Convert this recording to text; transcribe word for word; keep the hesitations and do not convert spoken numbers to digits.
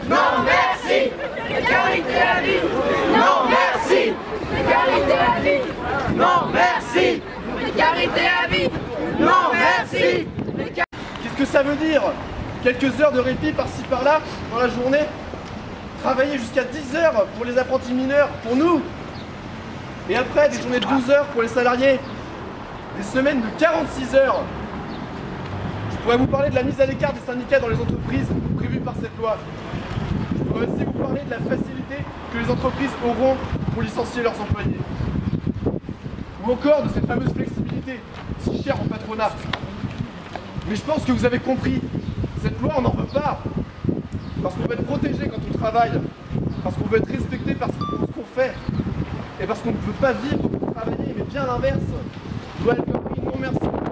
Non merci. Égalité à vie. Non merci. Égalité à vie. Non merci. Égalité à vie. Non merci. Qu'est-ce que ça veut dire? Quelques heures de répit par-ci par-là dans la journée? Travailler jusqu'à dix heures pour les apprentis mineurs, pour nous? Et après, des journées de douze heures pour les salariés? Des semaines de quarante-six heures? Je pourrais vous parler de la mise à l'écart des syndicats dans les entreprises prévue par cette loi. Je pourrais aussi vous parler de la facilité que les entreprises auront pour licencier leurs employés. Ou encore de cette fameuse flexibilité si chère au patronat. Mais je pense que vous avez compris, cette loi on n'en veut pas. Parce qu'on veut être protégé quand on travaille. Parce qu'on veut être respecté pour ce qu'on fait. Et parce qu'on ne veut pas vivre pour travailler, mais bien l'inverse. Vous avez compris, non merci.